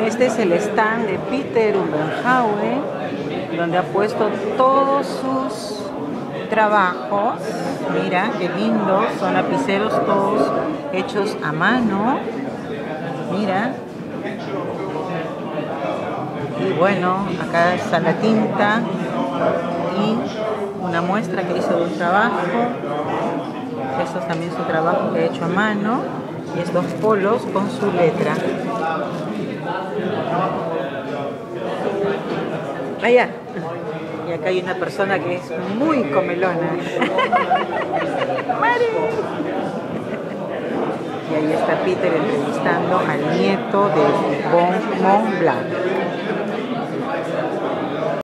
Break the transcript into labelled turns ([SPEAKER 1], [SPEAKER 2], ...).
[SPEAKER 1] Este es el stand de Peter Ubenhaue, donde ha puesto todos sus trabajos. Mira qué lindos, son lapiceros todos hechos a mano. Mira. Y bueno, acá está la tinta y una muestra que hizo de un trabajo. Esto es también su trabajo que ha hecho a mano. Y estos polos con su letra. Allá. Y acá hay una persona que es muy comelona. ¡Mari! Y ahí está Peter entrevistando al nieto de Mont Blanc.